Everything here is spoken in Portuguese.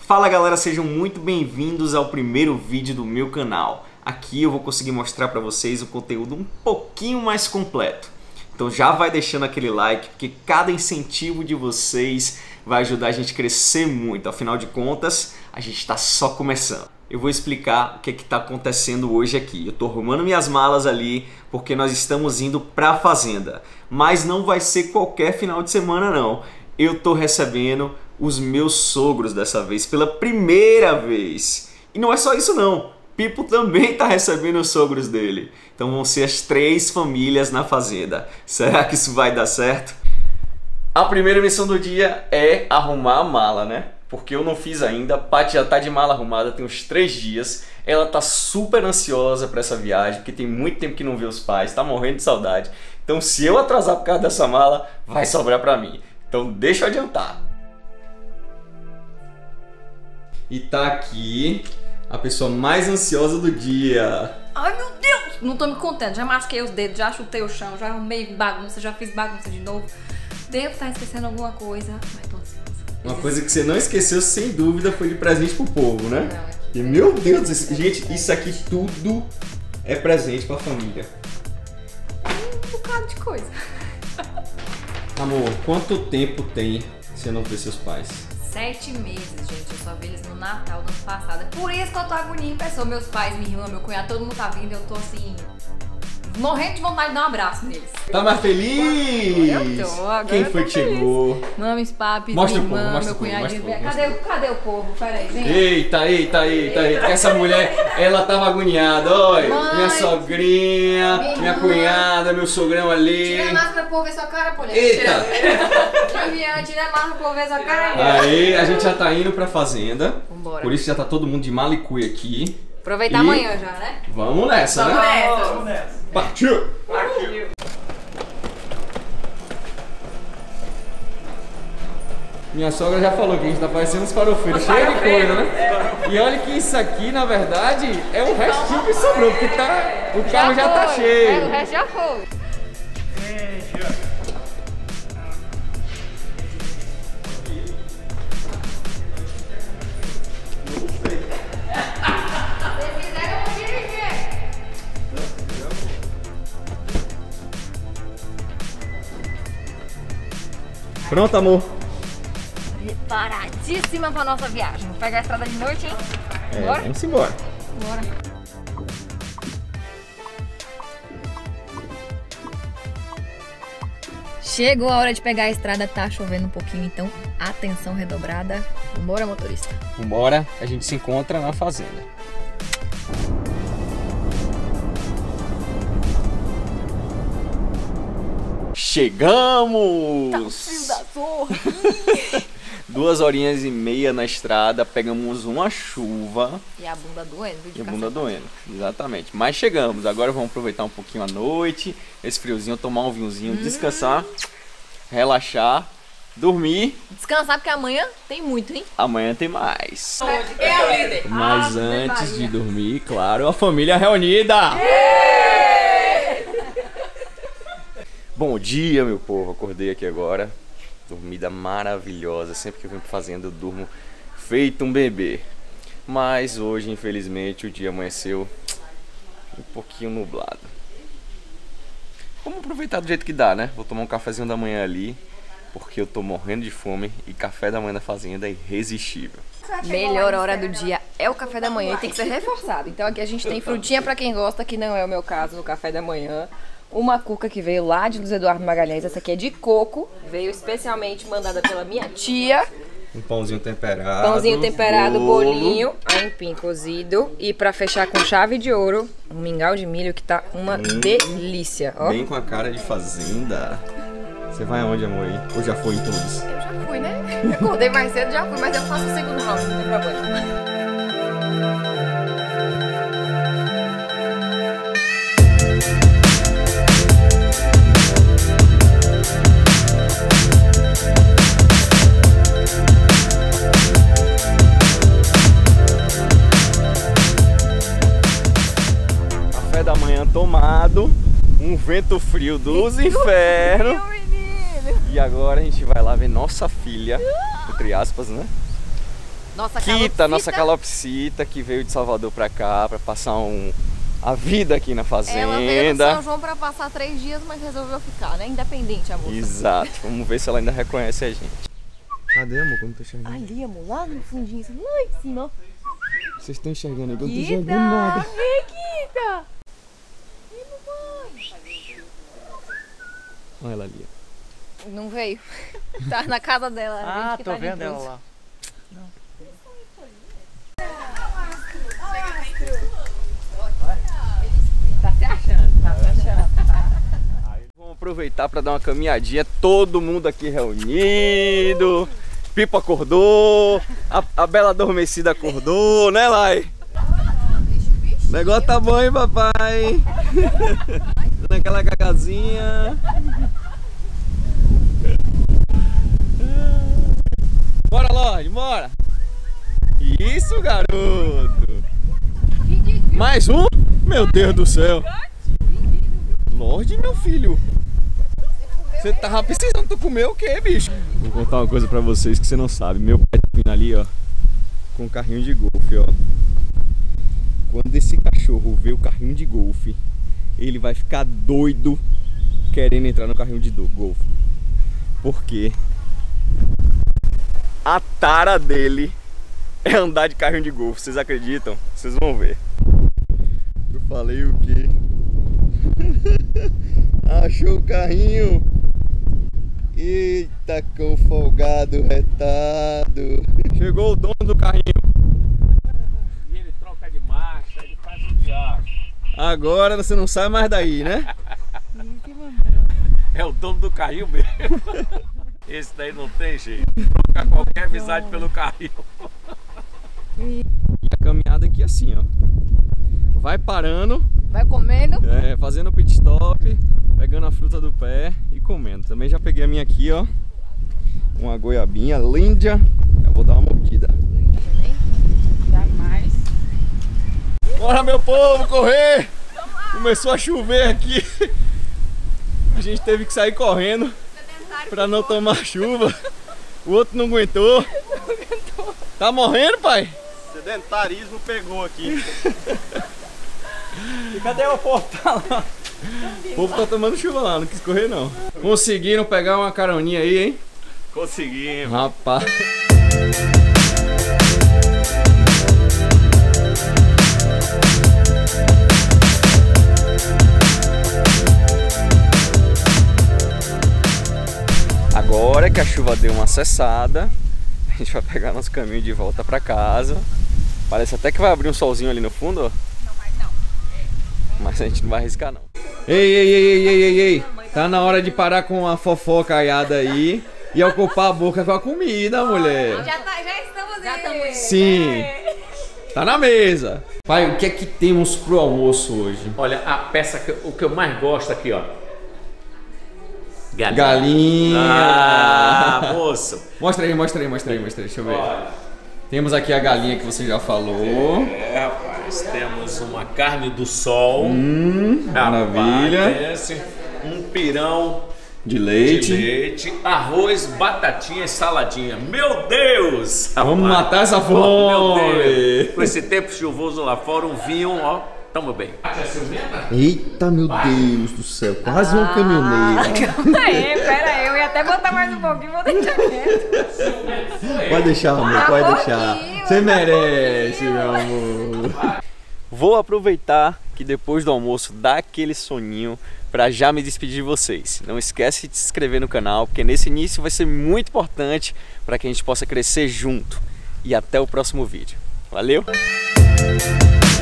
Fala galera, sejam muito bem-vindos ao primeiro vídeo do meu canal. Aqui eu vou conseguir mostrar para vocês um conteúdo um pouquinho mais completo. Então já vai deixando aquele like, porque cada incentivo de vocês vai ajudar a gente a crescer muito. Afinal de contas, a gente está só começando. Eu vou explicar o que está acontecendo hoje aqui. Eu estou arrumando minhas malas ali, porque nós estamos indo para a fazenda. Mas não vai ser qualquer final de semana não. Eu estou recebendo os meus sogros dessa vez, pela primeira vez. E não é só isso não, Pipo também está recebendo os sogros dele. Então vão ser as 3 famílias na fazenda. Será que isso vai dar certo? A primeira missão do dia é arrumar a mala, né? Porque eu não fiz ainda, a Paty já está de mala arrumada, tem uns 3 dias. Ela está super ansiosa para essa viagem, porque tem muito tempo que não vê os pais, está morrendo de saudade. Então se eu atrasar por causa dessa mala, vai sobrar para mim. Então deixa eu adiantar. E tá aqui a pessoa mais ansiosa do dia. Ai meu Deus, não tô me contando. Já machuquei os dedos, já chutei o chão, já arrumei bagunça, já fiz bagunça de novo. Devo estar esquecendo alguma coisa, mas tô ansiosa. Uma coisa que você não esqueceu, sem dúvida, foi de presente pro povo, né? Não, é. E meu Deus, gente, isso aqui tudo é presente pra família. Um bocado de coisa. Amor, quanto tempo tem você não vê seus pais? 7 meses, gente. Eu só vi eles no Natal do ano passado. É por isso que eu tô agonia em pessoa. Meus pais, minha irmã, meu cunhado, todo mundo tá vindo. Eu tô assim, morrendo de vontade de dar um abraço neles. Tá mais feliz? Eu tô, agora Quem eu foi tô que feliz. chegou? Mames, papis, Mostra minha o povo, irmã, mostra meu o povo, cunhadinho. mostra o povo, Cadê o povo? Pera aí, vem. Eita. Essa mulher, ela tava agoniada. Olha, Mãe, minha sogrinha, minha irmã. cunhada, meu sogrão ali. Tira a máscara pro povo ver sua cara, pô. Eita! Tira a máscara pro povo ver sua cara. Aí, a gente já tá indo pra fazenda. Vambora. Por isso já tá todo mundo de mala e cuia aqui. Aproveitar E amanhã já, né? Vamos nessa, Vamos né? nessa. Vamos nessa. Partiu! Minha sogra já falou que a gente tá parecendo uns farofeiros, cheio de coisa, né? E olha que isso aqui, na verdade, é um restinho que sobrou, porque o carro já tá foi. cheio. É, o resto já foi. Pronto, amor? Preparadíssima pra nossa viagem. Vamos pegar a estrada de noite, hein? Bora? Vamos embora. Bora. Chegou a hora de pegar a estrada, tá chovendo um pouquinho, então atenção redobrada. Vambora, motorista. Vambora, a gente se encontra na fazenda. Chegamos! Tá frio da zorra. 2h30 na estrada, pegamos uma chuva E a bunda doendo. e a bunda doendo, exatamente. Mas chegamos, agora vamos aproveitar um pouquinho a noite, esse friozinho, tomar um vinhozinho, descansar, relaxar, dormir. Descansar porque amanhã tem muito, hein? Amanhã tem mais. É a líder. Mas antes de dormir, claro, a família reunida! Bom dia, meu povo, acordei aqui agora. Dormida maravilhosa, sempre que eu venho pra fazenda eu durmo feito um bebê. Mas hoje, infelizmente, o dia amanheceu um pouquinho nublado. Vamos aproveitar do jeito que dá, né? Vou tomar um cafezinho da manhã ali, porque eu tô morrendo de fome e café da manhã na fazenda é irresistível. Melhor hora do dia é o café da manhã e tem que ser reforçado. Então aqui a gente tem frutinha pra quem gosta, que não é o meu caso no café da manhã. Uma cuca que veio lá de Luiz Eduardo Magalhães, essa aqui é de coco, veio especialmente mandada pela minha tia. Um pãozinho temperado. Pãozinho temperado, bolo. bolinho, aipim cozido e pra fechar com chave de ouro, um mingau de milho que tá uma delícia, ó. Bem com a cara de fazenda. Você vai aonde, amor? Aí? Ou já foi em todos? Eu já fui, né? Eu acordei mais cedo, já fui, mas eu faço o segundo round, não tem problema. Café da manhã tomado, um vento frio dos infernos. E agora a gente vai lá ver nossa filha, entre aspas, né? Nossa calopsita, que veio de Salvador pra cá, pra passar a vida aqui na fazenda. Ela veio do São João pra passar 3 dias, mas resolveu ficar, né? Independente, amor. Exato. Vamos ver se ela ainda reconhece a gente. Cadê, amor? Como tô enxergando? Ali, amor, lá no fundinho, lá em cima. Vocês estão enxergando aí? Eu não tô Kita! enxergando nada. Ei, Kita! Ei, mamãe! Olha ela ali. Não veio. Tá na casa dela. Ah, tô vendo ela lá. Tá se achando, tá se achando. Vamos aproveitar para dar uma caminhadinha. Todo mundo aqui reunido. Pipo acordou. A Bela adormecida acordou, né, Lai? O negócio tá bom, hein, papai? Naquela cagazinha. Bora, Lorde, bora! Isso, garoto! Mais um? Meu Deus do céu! Lorde, meu filho! Você tava precisando, tu comer o quê, bicho? Vou contar uma coisa pra vocês que você não sabe. Meu pai tá vindo ali, ó, com um carrinho de golfe, ó. Quando esse cachorro vê o carrinho de golfe, ele vai ficar doido querendo entrar no carrinho de golfe. Por quê? A tara dele é andar de carrinho de golfe, vocês acreditam? Vocês vão ver. Eu falei o quê? Achou o carrinho? Eita, cão folgado, retado. Chegou o dono do carrinho. E ele troca de marcha, ele faz o diabo. Agora você não sai mais daí, né? É o dono do carrinho mesmo. Esse daí não tem jeito. Troca qualquer amizade pelo carrinho. E a caminhada aqui assim, ó. Vai parando. Vai comendo. Fazendo pit stop. Pegando a fruta do pé e comendo. Também já peguei a minha aqui, ó. Uma goiabinha linda. Já vou dar uma mordida. Jamais. Bora, meu povo, correr! Começou a chover aqui. A gente teve que sair correndo pra não tomar chuva. O outro não aguentou. Tá morrendo, pai? Sedentarismo pegou aqui. E cadê o portal? O povo tá tomando chuva lá, não quis correr não. Conseguiram pegar uma caroninha aí, hein? Conseguimos. Rapaz. Agora que a chuva deu uma cessada, a gente vai pegar nosso caminho de volta pra casa. Parece até que vai abrir um solzinho ali no fundo, ó. Não vai não. Mas a gente não vai arriscar não. Ei. Tá na hora de parar com a fofocaiada aí e ocupar a boca com a comida, mulher. Já estamos aí. Sim. Tá na mesa. Pai, o que é que temos pro almoço hoje? Olha, a peça o que eu mais gosto aqui, ó. Galinha. Ah, moço. Mostra aí. Deixa eu ver. Olha. Temos aqui a galinha que você já falou. Rapaz, temos uma carne do sol. Maravilha. Rapaz, um pirão De leite. de leite, arroz, batatinha e saladinha. Meu Deus! Vamos rapaz. matar essa Meu fome. Deus. Com esse tempo chuvoso lá fora, um vinho, ó, tamo bem. Eita, meu Deus do céu. Quase um caminhoneiro. Pera aí, eu ia até botar mais um pouquinho, vou deixar quieto. Pode deixar, amor, Tá pode pouquinho, deixar. Você merece, meu amor. Vou aproveitar que depois do almoço dá aquele soninho para já me despedir de vocês. Não esquece de se inscrever no canal, porque nesse início vai ser muito importante para que a gente possa crescer junto. E até o próximo vídeo. Valeu!